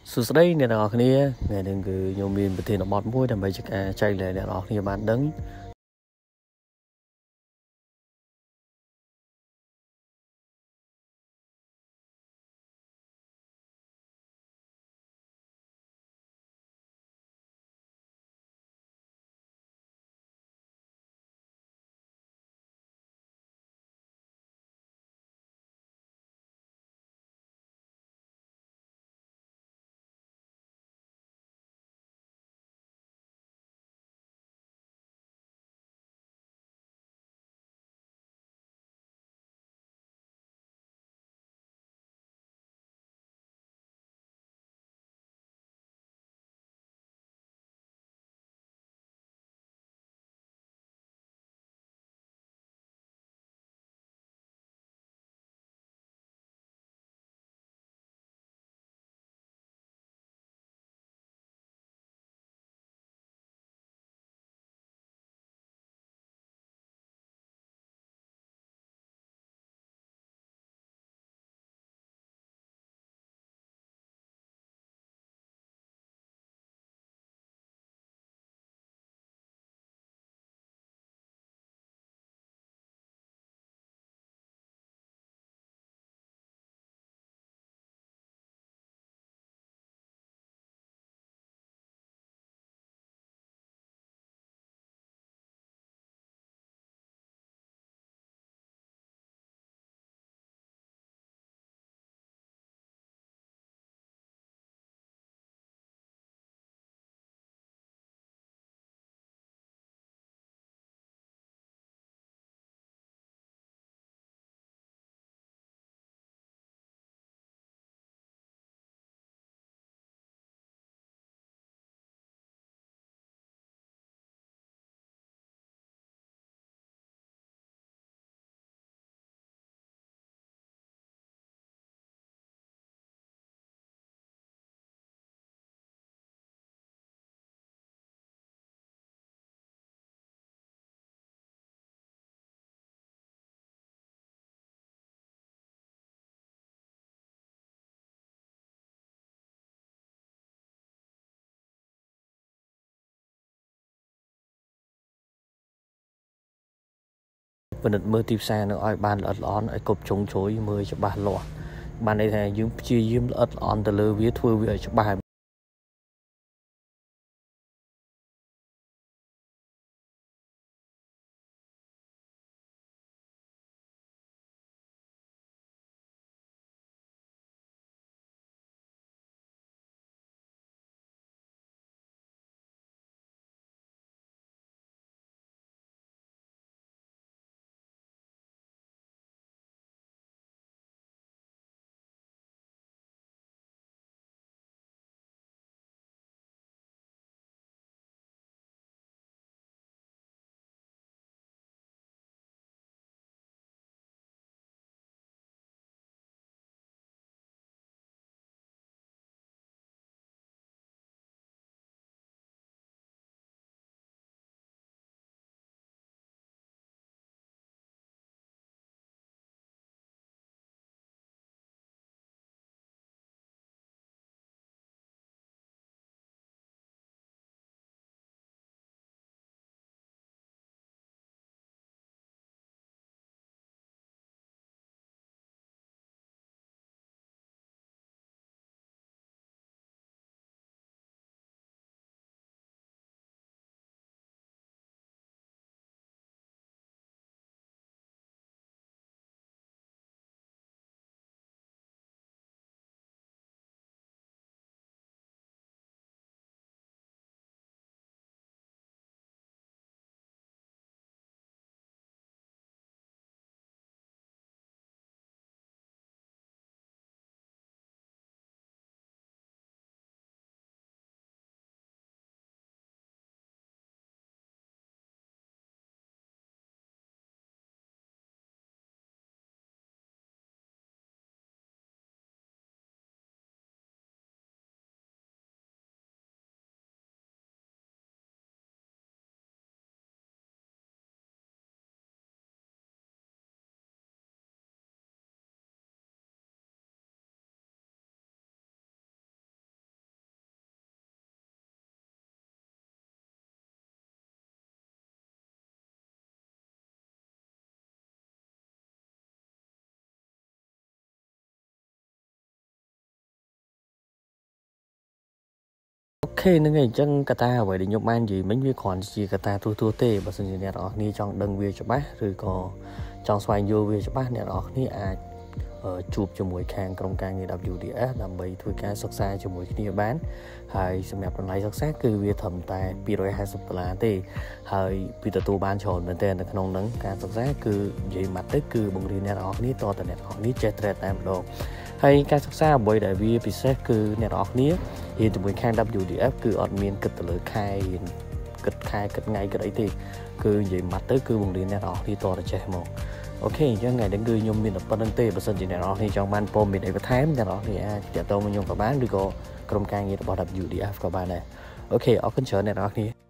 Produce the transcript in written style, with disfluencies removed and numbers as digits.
สุดท้ายเนี่ยเราคนนี้เนี่ยนึงคือโยมมีประเทศนอร์ดมุ้ยทำไปจากใจเลยเนี่ยเราคนนี้บ้านดึงวันนี้เมื่อทีมแซงอ้อยบ้านอัดร้อนไอ้กบชงโชยมือจะบ้านหลอดบ้านในไทยยืมชี้ยืมอัดร้อนแต่เลยวิทย์ทั่ววิทย์จะบ้าน Ok nên ngày chân cả ta vậy để nhục man gì mấy việc còn gì cả ta thua tê và sinh nhật đó ni trong đơn việc cho bác rồi có trong xoay vô việc cho bác này đó ni chụp cho mỗi khang trong ca người WDF làm bày thôi ca sắc xa cho mỗi kia bán hay xem đẹp lại sắc sát cứ việc thầm tài piro hay sập là tê hay pito tu ban tròn bên tên là không nắng ca sắc sát cứ gì mặt tới cứ bông đi này đó ni to từ này đó ni chết trẻ em đồ hay ca sắc xa bởi đại vì bị xét cứ này đó ni hiện từ mỗi khang WDF cứ admin kịch lưỡi khai kịch ngay cái đấy thì cứ gì mặt tới cứ bông đi này đó ni to là trẻ một ok cho ngày đến người nhung mình được phân tê và sân gì này đó thì trong ban pom mình để có thém này đó thì chợ tôi mình nhung có bán được có công can gì đó bảo đập WDF các bạn này ok ở con chợ này đó thì